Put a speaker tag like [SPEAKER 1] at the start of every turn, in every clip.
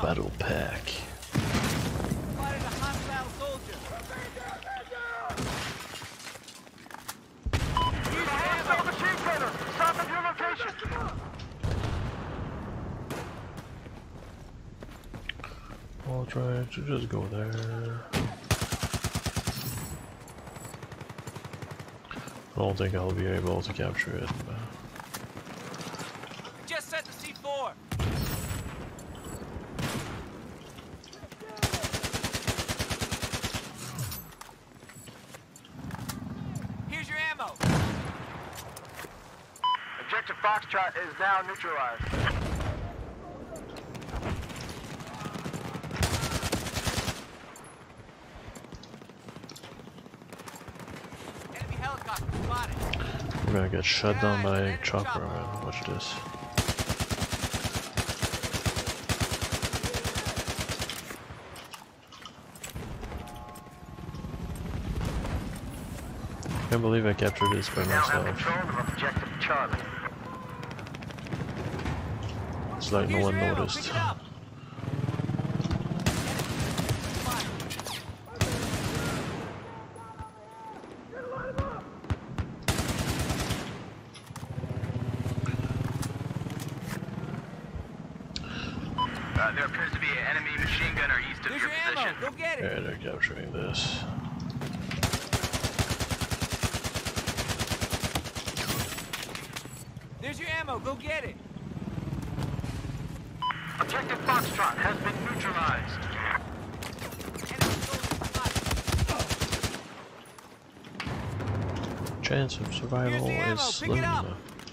[SPEAKER 1] Battle pack.
[SPEAKER 2] Spotted a hostile soldier. Here's your ammo.
[SPEAKER 3] Machine gunner, south of your location.
[SPEAKER 1] I'll try to just go there. I don't think I'll be able to capture it. But...
[SPEAKER 2] Just set the C4. Here's your ammo.
[SPEAKER 3] Objective Foxtrot is now neutralized.
[SPEAKER 2] Enemy helicopter spotted.
[SPEAKER 1] I'm gonna get shut down by a chopper, man. Watch this. Can't believe I captured this by
[SPEAKER 3] Now have
[SPEAKER 1] myself.
[SPEAKER 3] control of Objective Charlie.
[SPEAKER 1] It's like no
[SPEAKER 2] Here's
[SPEAKER 1] one
[SPEAKER 2] your ammo.
[SPEAKER 1] noticed.
[SPEAKER 2] Pick it up.
[SPEAKER 3] There appears to be an enemy machine gunner east of
[SPEAKER 2] Here's
[SPEAKER 3] your
[SPEAKER 2] your ammo.
[SPEAKER 3] position.
[SPEAKER 2] Go get it.
[SPEAKER 1] Yeah, they're capturing this.
[SPEAKER 2] There's your ammo. Go get it.
[SPEAKER 3] Objective Foxtrot has been neutralized.
[SPEAKER 2] Enemy soldier spotted.
[SPEAKER 1] Chance of survival
[SPEAKER 2] Here's the ammo.
[SPEAKER 1] is
[SPEAKER 2] Pick
[SPEAKER 1] slim.
[SPEAKER 2] it up.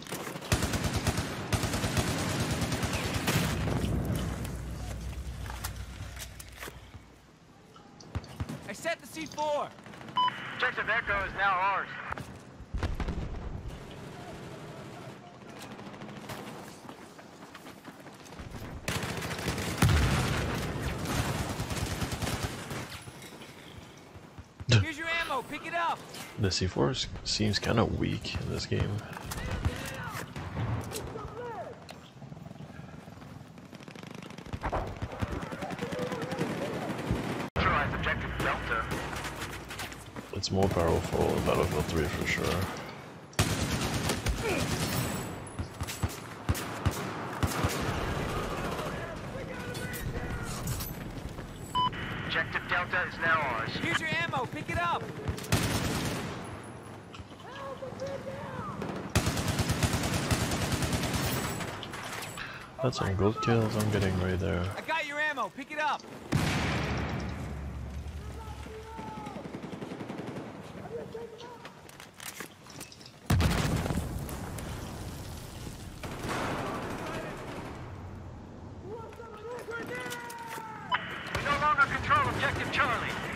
[SPEAKER 2] I set the C4.
[SPEAKER 3] Objective Echo is now ours.
[SPEAKER 2] Here's your ammo. Pick it up.
[SPEAKER 1] The C4 seems kind of weak in this game.
[SPEAKER 3] Neutralized Objective Delta.
[SPEAKER 1] It's more powerful in Battlefield 3 for sure.
[SPEAKER 3] Objective Delta is now ours.
[SPEAKER 2] Here's your ammo. Pick it up.
[SPEAKER 1] That's some good kills I'm getting right there.
[SPEAKER 2] I got your ammo. Pick it up.
[SPEAKER 3] We no longer control Objective Charlie.